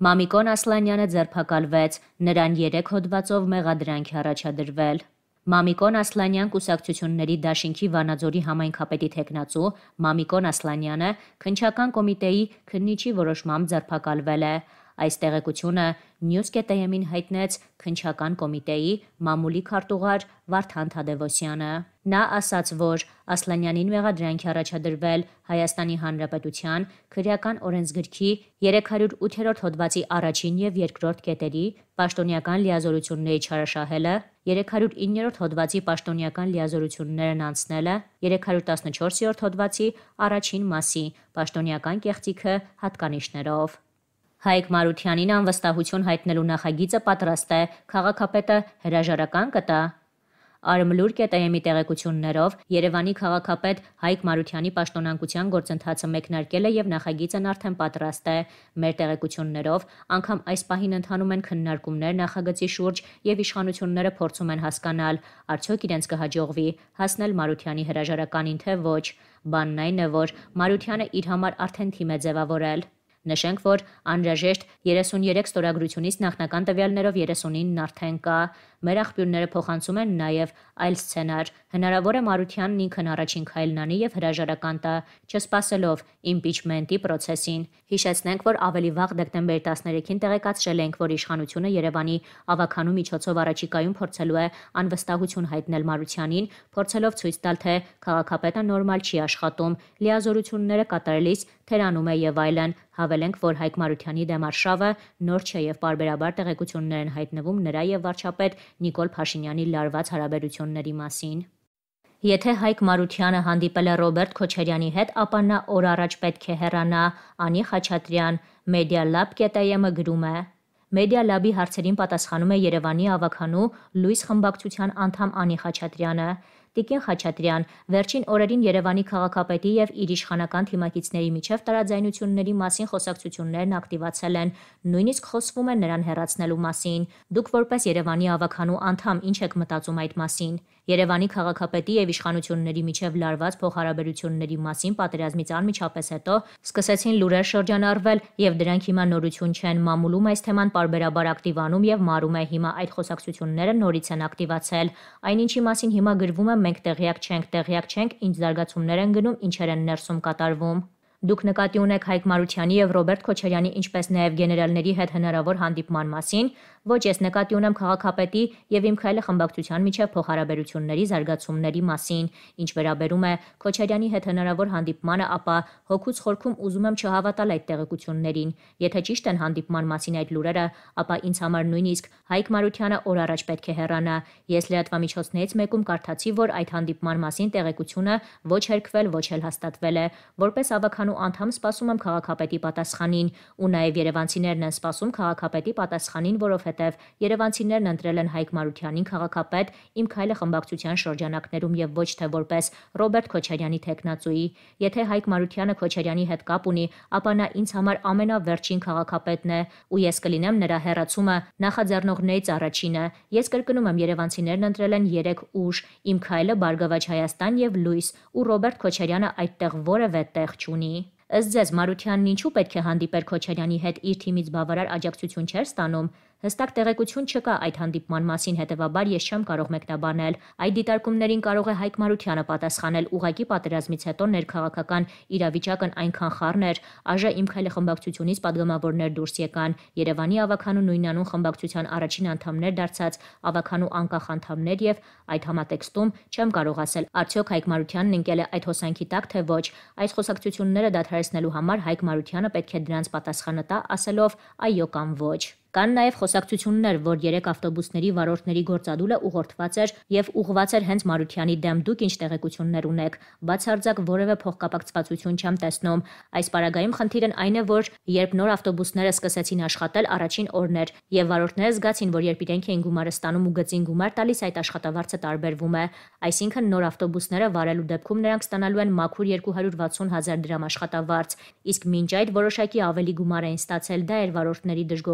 Մամիկոն Ասլանյանը ձերբակալվեց, նրան 3 հոդվածով մեղադրանք է առաջադրվել։ Մամիկոն Ասլանյան կուսակցությունների դաշինքի Վանաձորի համայնքապետի թեկնածու Մամիկոն Ասլանյանը քննչական կոմիտեի քննիչի որոշմամբ ձերբակալվել է։ Այս տեղեկությունը News.am-ին հայտնեց քննչական կոմիտեի մամուլի քարտուղար Վարդան Թադևոսյանը։ Նա ասաց, որ Ասլանյանին մեղադրանք է առաջադրվել Հայաստանի Հանրապետության քրեական օրենսգրքի 308-րդ հոդվածի առաջին և երկրորդ կետերի պաշտոնյական լիազորությունների չարաշահելը, 309-րդ հոդվածի պաշտոնյական լիազորություններն անցնելը, 314-րդ հոդվածի առաջին մասի պաշտոնյական կեղծիքը հատկանիշներով։ Հայկ Մարությանին անվստահություն հայտնելու նախագիծը պատրաստ է, քաղաքապետը հրաժարական կտա։ Արմլուր.am-ի տեղեկություններով Երևանի քաղաքապետ Հայկ Մարությանի պաշտոնանկության գործընթացը մեկնարկել է և նախագիծն արդեն պատրաստ է։ Մեր տեղեկություններով անգամ այս պահին ընթանում են քննարկումներ նախագծի շուրջ և իշխանությունները փորձում են հասկանալ, արդյոք իրենց կհաջողվի հասնել Մարությանի հրաժարականին, թե ոչ։ Բանն այն է, որ Մարությանը իր համար արդեն թիմ է ձևավորել։ Նշենք, որ անհրաժեշտ 33 ստորագրությունից նախնական տվյալներով 39-ն արդեն կա։ Մեր աղբյուրները փոխանցում են նաև այլ սցենար։ Հնարավոր է Մարությանն ինքն առաջին քայլն անի և հրաժարական տա, չսպասելով իմպիչմենտի պրոցեսին։ Հիշեցնենք, որ ավելի վաղ դեկտեմբերի 13-ին տեղեկացրել ենք, որ իշխանությունը Երևանի ավագանու միջոցով առաջիկայում փորձելու է անվստահություն հայտնել Մարությանին, փորձելով ցույց տալ, թե քաղաքապետը նորմալ չի աշխատում, լիազորությունները կատարելիս թերանում է և այլն։ Հավելենք, որ Հայկ Մարությանի դեմ արշավը նոր չէ և պարբերաբար տեղեկություններ են հայտնվում նրա և վարչապետ Նիկոլ Փաշինյանի լարված հարաբերությունների մասին։ Եթե Հայկ Մարությանը հանդիպել է Ռոբերտ Քոչարյանի հետ, ապա նա օր առաջ պետք է հեռանա։ Անի Խաչատրյան Media-Lab.am-ը գրում է։ Media-Lab-ի հարցերին պատասխանում է Երևանի ավագանու Լույս խմբակցության անդամ Անի Խաչատրյանը։ Տիկին Խաչատրյան, վերջին օրերին Երևանի քաղաքապետի և իր իշխանական թիմակիցների միջև տարաձայնությունների մասին խոսակցություններն ակտիվացել են, նույնիսկ խոսվում է նրան հեռացնելու մասին։ Դուք որպես Երևանի ավագանու անդամ ինչ եք մտածում այդ մասին։ Երևանի քաղաքապետի և իշխանությունների միջև լարված փոխհարաբերությունների մասին պատերազմից անմիջապես հետո սկսեցին լուրեր շրջանառվել և դրանք հիմա նորություն չեն։ Մամուլում այս թեման պարբերաբար ակտիվանում և մարում է, հիմա այդ խոսակցությունները նորից են ակտիվացել։ Այնինչի մասին հիմա գրվում է մենք տեղյակ չենք, ինչ զարգացումներ են գնում, ինչեր են ներսում կատարվում։ Դուք նկատի ունեք Հայկ Մարությանի և Ռոբերտ Քոչարյանի, ինչպես նաև գեներալների հետ հնարավոր հանդիպման մասին։ Ոչ, ես նկատի ունեմ քաղաքապետի և Իմ քայլը խմբակցության միջև փոխհարաբերությունների զարգացումների մասին։ Ինչ վերաբերում է Քոչարյանի հետ հնարավոր հանդիպմանը, ապա հոգուց խորքում ուզում եմ չհավատալ այդ տեղեկություններին։ Եթե ճիշտ են հանդիպման մասին այդ լուրերը, ապա ինձ համար նույնիսկ Հայկ Մարությանը օր առաջ պետք է հեռանա։ Ես լրատվամիջոցներից մեկում կարդացի, որ այդ հանդիպման մասին տեղեկությունը ոչ հերքվել, ոչ էլ հաստատվել է։ Որպես ավագանու անդամ սպասում եմ քաղաքապետի պատասխանին, ու նաև երևանցիներն են սպասում քաղաքապետի պատասխանին, որովհետև երևանցիներն ընտրել են Հայկ Մարությանին քաղաքապետ Իմ քայլը խմբակցության շրջանակներում և ոչ թե որպես Ռոբերտ Քոչարյանի թեկնածուի։ Եթե Հայկ Մարությանը Քոչարյանի հետ կապ ունի, ապա նա ինձ համար ամենավերջին քաղաքապետն է, ու ես կլինեմ նրա հեռացումը նախաձեռնողներից առաջինը։ Ես կրկնում եմ, երևանցիներն ընտրել են 3 ուժ՝ Իմ քայլը, Բարգավաճ Հայաստան և Լույս, ու Ռոբերտ Քոչարյանը այդտեղ որևէ տեղ չունի։ Ըստ ձեզ Մարությանն ինչու պետք է հանդիպեր Քոչարյանի հետ, իր թիմից բավարար աջակցություն չէր ստանում։ Հստակ տեղեկություն չկա այդ հանդիպման մասին, հետևաբար ես չեմ կարող մեկնաբանել։ Այդ դիտարկումներին կարող է Հայկ Մարությանը պատասխանել։ Ուղղակի պատերազմից հետո ներքաղաքական իրավիճակն այնքան խառն էր, ԱԺ Իմ քայլը խմբակցությունից պատգամավորներ դուրս եկան, Երևանի ավագանու նույնանուն խմբակցության առաջին անդամներ դարձած ավագանու անկախ անդամներ և այդ համատեքստում չեմ կարող ասել արդյոք Հայկ Մարությանն ընկել է այդ հոսանքի տակ, թե ոչ։ Այս խոսակցությունները դադարեցնելու համար Հայկ Մարությանը պետք է դրանց պատասխանը տա, ասելով այո կամ ոչ։ Կան նաև խոսակցություններ, որ 3 ավտոբուսների վարորդների գործադուլը ուղղորդված էր և ուղղված էր հենց Մարությանի դեմ։ Դուք ինչ տեղեկություններ ունեք։ Բացարձակ որևէ փոխկապակցվածություն չեմ տեսնում։ Այս պարագայում խնդիրն այն է, որ երբ նոր ավտոբուսները սկսեցին աշխատել, առաջին օրն էր, և վարորդները զգացին, որ երբ իրենք էին գումարը ստանում ու գծին գումար տալիս, այդ աշխատավարձը տարբերվում է։ Այսինքն նոր ավտոբուսները վարելու դեպքում նրանք ստանալու են մաքուր 260,000 դրամ աշխատավարձ, իսկ մինչ այդ որոշակի ավելի գումար էին ստացել։ Դա էր վարորդների դժգոհությունը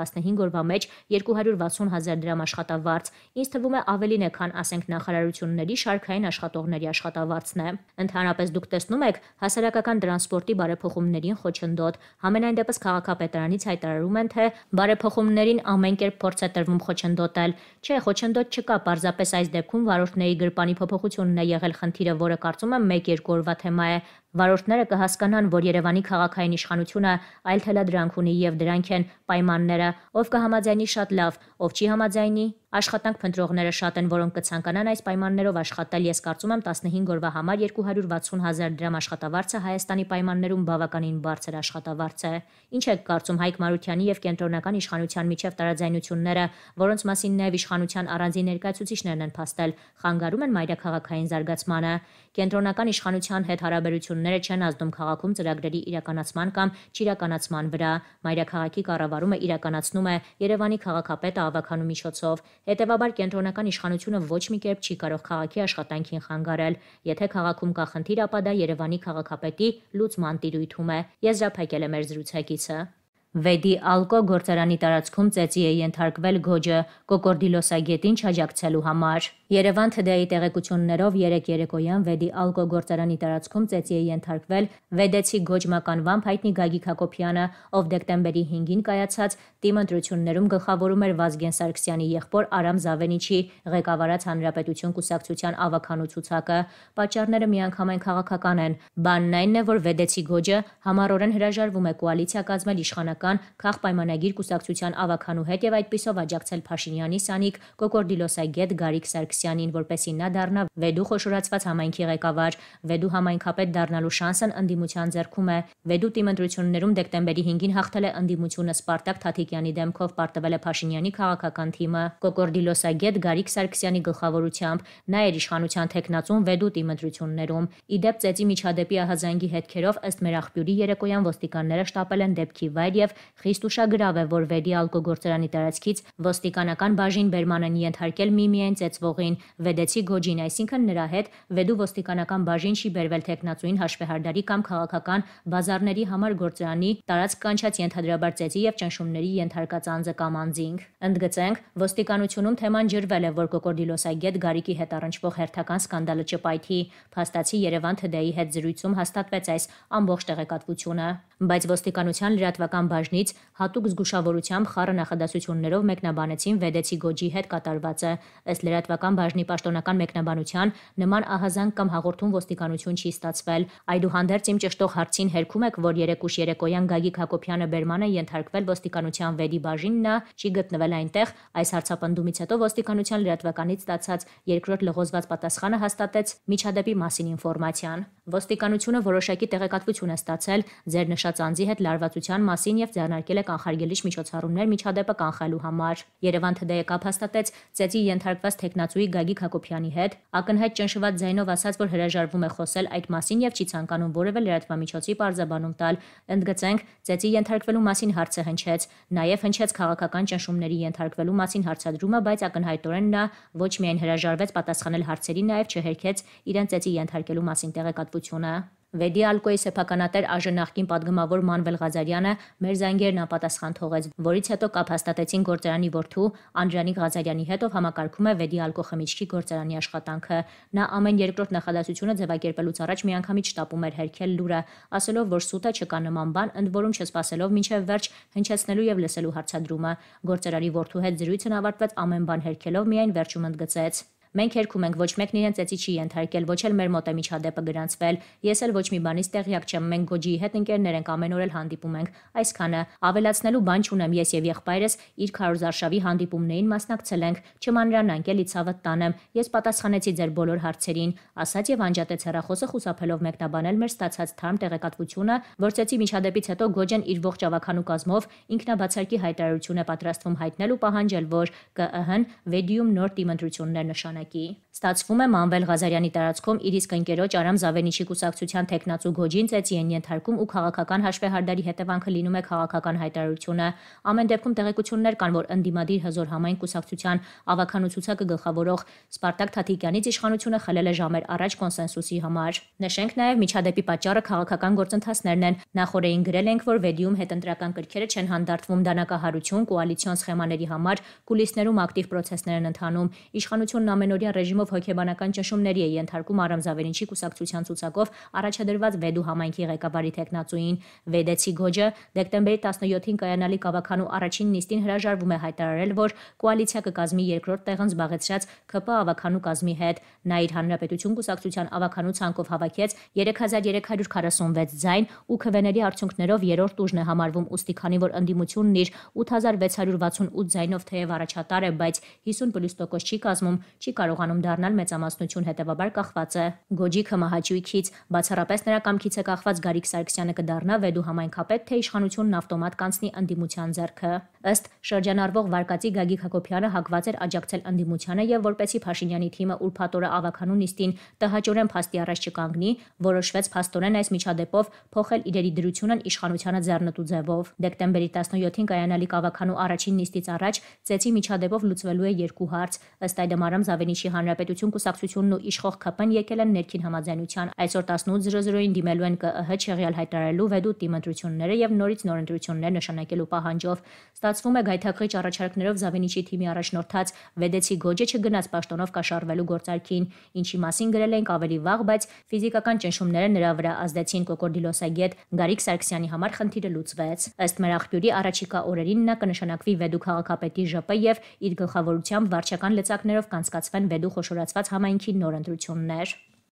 15 օրվա մեջ 260,000 դրամ աշխատավարձ։ Ինձ թվում է ավելին է, քան ասենք նախարարությունների շարքային աշխատողների աշխատավարձն է։ Ընդհանրապես դուք տեսնում եք հասարակական տրանսպորտի բարեփոխումներին խոչընդոտ։ Համենայն դեպս քաղաքապետարանից հայտարարում են, թե բարեփոխումներին ամեն կերպ փորձ է տրվում խոչընդոտել։ Չէ, խոչընդոտ չկա, պարզապես այս դեպքում վարորդների գրպանի փոփոխությունն է եղել խնդիրը, որը կարծում եմ 1-2 օրվա թեմա է։ Վարորդները կհասկանան, որ Երևանի քաղաքային իշխանությունը այլ թելադրանք ունի եւ դրանք են պայմանները։ Ով կհամաձայնի շատ լավ, ով չի համաձայնի, աշխատանք փնտրողները շատ են, որոնք կցանկանան այս պայմաններով աշխատել։ Ես կարծում եմ 15 օրվա համար 260,000 դրամ աշխատավարձը Հայաստանի պայմաններում բավականին բարձր աշխատավարձ է։ Ինչ եք կարծում Հայկ Մարությանի եւ կենտրոնական իշխանության միջև տարաձայնությունները, որոնց մասին նաեւ իշխանության առանձին ներկայացուցիչներն են փաստել, խանգարում են մայրաքաղաքային զարգացմանը։ Կենտրոնական իշխանության հետ հարաբերությունները չեն ազդում քաղաքում ծրագրերի իրականացման կամ չիրականացման վրա։ Մայրաքաղաքի կառավարումը իրականացնում է Երևանի քաղաքապետը ավականու միջոցով։ Հետևաբար կենտրոնական իշխանությունը ոչ մի կերպ չի կարող քաղաքի աշխատանքին խանգարել։ Եթե քաղաքում կա խնդիր, ապա դա Երևանի քաղաքապետի լուծման տիրույթում է, եզրափակել է մեր զրուցակիցը։ Վեդի ալկո գործարանի տարածքում ծեծի է ենթարկվել գոջը կոկորդիլոսագետին չաջակցելու համար։ Երևան TD-ի տեղեկություններով 3 երեկոյան Վեդի ալկո գործարանի տարածքում ծեծի է ենթարկվել վեդեցի գոջ մականվամբ հայտնի Գագիկ Հակոբյանը, ով դեկտեմբերի 5-ին կայացած ՏԻՄ ընտրություններում գլխավորում էր Վազգեն Սարգսյանի եղբոր Արամ Զավենիչի ղեկավարած Հանրապետություն կուսակցության ավականու ցուցակը։ Պատճառները միանգամայն քաղաքական են։ Բանն այն է, որ վեդեցի գոջը համառորեն հրաժարվում է կոալիցիա կազմել իշխանական քաղաքապայմանագիր կուսակցության ավականու հետ եւ այդպիսով աջակցել Փաշինյանի Սանիկ կոկորդիլոսագետ Գարիկ Սարգսյանին, որպեսզի նա դառնա Վեդու խոշորացված համայնքի ղեկավար։ Վեդու համայնքապետ դառնալու շանսն ընդդիմության ձեռքում է։ Վեդու ՏԻՄ ընտրություններում դեկտեմբերի 5-ին հաղթել է ընդդիմությունը Սպարտակ Թաթիկյանի դեմքով, պարտվել է Փաշինյանի քաղաքական թիմը կոկորդիլոսագետ Գարիկ Սարգսյանի գլխավորությամբ։ Նա էր իշխանության թեկնածուն Վեդու ՏԻՄ ընտրություններում։ Իդեպ ծեծի միջադեպի ահազանգի հետքերով ըստ մեր աղբյուրի երեկոյան ոստիկանները շտապել են դեպքի վայր եւ խիստ ուշագրավ է, որ Վեդի ալկո գործարանի տարածքից ոստիկանական բաժին բերման են ենթարկել միմիայն ծեծվողին վեդեցի գոջին, այսինքն նրա հետ Վեդու ոստիկանական բաժին չի բերվել թեկնածուին հաշվեհարդարի կամ քաղաքական բազարների համար գործարանի տարածք կանչած ենթադրաբար ծեծի եւ ճնշումների ենթարկած անձը կամ անձինք։ Ընդգծենք, ոստիկանությունում թեման ջրվել է, որ կոկորդիլոսագետ Գարիկի հետ առնչվող հերթական սկանդալը չպայթի։ Փաստացի Երևան TD-ի հետ զրույցում հաստատվեց այս ամբողջ տեղեկատվությունը, բայց ոստիկանության լրատվական բաժնից հատուկ զգուշավորությամբ խառը նախադասություններով մեկնաբանեցին վեդեցի գոջի հետ կատարվածը։ Ըստ լրատվական բաժնի պաշտոնական մեկնաբանության նման ահազանգ կամ հաղորդում ոստիկանություն չի ստացվել։ Այդուհանդերձ իմ ճշտող հարցին հերքում եք, որ երեկուշ երեկոյան Գագիկ Հակոբյանը բերման է ենթարկվել ոստիկանության Վեդի բաժին, նա չի գտնվել այնտեղ։ Այս հարցապնդումից հետո ոստիկանության լրատվականից ստացած երկրորդ լղոզված պատասխանը հաստատեց միջադեպի մասին ինֆորմացիան։ Ոստիկանությունը որոշակի տեղեկատվություն է ստացել ձեր նշած անձի հետ լարվածության մասին եւ ձեռնարկել է կանխարգելիչ միջոցառումներ միջադեպը կանխելու համար։ Երևան TD-ը կապ հաստատեց ծեծի ենթարկված թեկնածուի Գագիկ Հակոբյանի հետ, ակնհայտ ճնշված ձայնով ասաց, որ հրաժարվում է խոսել այդ մասին եւ չի ցանկանում որևէ լրատվամիջոցի պարզաբանում տալ։ Ընդգծենք, ծեծի ենթարկվելու մասին հարցը հնչեց, նաեւ հնչեց քաղաքական ճնշումների ենթարկվելու մասին հարցադրումը, բայց ակնհայտորեն նա ոչ միայն հրաժարվեց պատասխանել հարցերին, նաեւ չհերքեց իրեն ծեծի ենթարկելու մասին տեղեկատվությունը։ Վեդի ալկոյի սեփականատեր ԱԺ նախկին պատգամավոր Մանվել Ղազարյանը մեր զանգերն անպատասխան թողեց, որից հետո կապ հաստատեցին գործարանի որդու Անդրանիկ Ղազարյանի հետ, ով համակարգում է Վեդի ալկո խմիչքի գործարանի աշխատանքը։ Նա ամեն երկրորդ նախադասությունը ձևակերպելուց առաջ միանգամից շտապում էր հերքել լուրը, ասելով, որ սուտը չկա նման բան, ընդ որում չսպասելով մինչև վերջ հնչեցնելու եւ լսելու հարցադրումը։ Գործարանի որդու հետ զրույցն ավարտվեց ամեն բան հերքելով, միայն վերջում ընդգծեց. Մենք հերքում ենք, ոչ մեկն իրեն ծեծի չի ենթարկել, ոչ էլ մեր մոտ է միջադեպը գրանցվել։ Ես էլ ոչ մի բանից տեղյակ չեմ, մենք գոջիի հետ ընկերներ ենք, ամեն օր էլ հանդիպում ենք։ Այսքանը, ավելացնելու բան չունեմ, ես եւ եղբայրս իր քարոզարշավի հանդիպումներին մասնակցել ենք, չմանրանանք, էլի ցավդ տանեմ։ Ես պատասխանեցի ձեր բոլոր հարցերին, ասաց եւ անջատեց հեռախոսը խուսափելով մեկնաբանել մեր ստացած թարմ տեղեկատվությունը, որ ծեծի միջադեպից հետո գոջեն իր ողջ ավականու կազմով ինքնաբացարկի հայտարարություն է պատրաստվում հայտնել ու պահանջել, որ ԿԸՀ-ն Վեդիում նոր ՏԻՄ ընտրություններ նշանակի։ ժամանակի։ Ստացվում է Մանվել Ղազարյանի տարածքում իր իսկ ընկերոջ Արամ Զավենիչի կուսակցության թեկնածու Գոջին ծեծի են ենթարկում ու քաղաքական հաշվեհարդարի հետևանքը լինում է քաղաքական հայտարարությունը։ Ամեն դեպքում տեղեկություններ կան, որ ընդդիմադիր հզոր համայն կուսակցության ավականու ցուցակը գլխավորող Սպարտակ Թաթիկյանից իշխանությունը խլել է ժամեր առաջ կոնսենսուսի համար։ Նշենք նաև միջադեպի պատճառը քաղաքական գործընթացներն են։ Նախորդին գրել ենք, որ Վեդիում հետընտրական կրքերը չեն հանդարտվում դանակահարություն, կոալիցիոն սխեմաների համար, կուլիսներում ակտիվ պրոցեսներ են ընթանում։ Իշխանությունն ամենօրյա ռեժիմով հոգեբանական ճնշումների է ենթարկում Արամ Զավենիչի կուսակցության ցուցակով առաջադրված Վեդու համայնքի ղեկավարի թեկնածուին։ Վեդեցի Գոջը դեկտեմբերի 17-ին կայանալիք ավականու առաջին նիստին հրաժարվում է հայտարարել, որ կոալիցիա կկազմի երկրորդ տեղն զբաղեցրած ՔՊ ավականու կազմի հետ։ Նա իր Հանրապետություն կուսակցության ավականու ցանկով հավաքեց 3346 ձայն ու քվեների արդյունքներով երրորդ ուժն է համարվում, ուստի քանի որ ընդդիմությունն իր 8668 ձայնով թեև առաջատար է, բայց 50+% չի կազմում, չի կարողանում դառնալ մեծամասնություն, հետևաբար կախված է։ Գոջի քմահաճույքից բացառապես նրա կամքից է կախված Գարիկ Սարգսյանը կդառնա Վեդու համայնքապետ, թե իշխանությունն ավտոմատ կանցնի ընդդիմության ձեռքը։ Ըստ շրջանառվող վարկածի Գագիկ Հակոբյանը հակված էր աջակցել ընդդիմությանը եւ որպեսի Փաշինյանի թիմը ուրբաթ օրը ավականու նիստին տհաճորեն փաստի առաջ չկանգնի, որոշվեց փաստորեն այս միջադեպով փոխել իրերի դրությունն իշխանությանը ձեռնտու ձևով։ Դեկտեմբերի 17-ին կայանալիք ավականու առաջին նիստից առաջ ծեծի միջադեպով լուծվելու է երկու հարց։ Ըստ այդմ Արամ Զավենիչի Հանրապետություն կուսակցությունն ու իշխող ՔՊ-ն եկել են ներքին համաձայնության։ Այսօր 18:00-ին դիմելու են ԿԸՀ չեղյալ հայտարարելու Վեդու թիմ ընտրությունները եւ նորից նոր ընտրություններ նշանակելու պահանջով։ Ստացվում է գայթակղիչ առաջարկներով Զավենիչի թիմի առաջնորդած Վեդեցի Գոջը չգնաց պաշտոնով կաշառվելու գործարքին, ինչի մասին գրել ենք ավելի վաղ, բայց ֆիզիկական ճնշումները նրա վրա ազդեցին կոկորդիլոսագետ Գարիկ Սարգսյանի համար խնդիրը լուծվեց։ Ըստ մեր աղբյուրի առաջիկա օրերին նա կնշանակվի Վեդու քաղաքապետի ԺՊ եւ իր գլխավորությամբ վարչական լծակներով կանցկացվեն Վեդու խոշորացված համայնքի նոր ընտրություններ։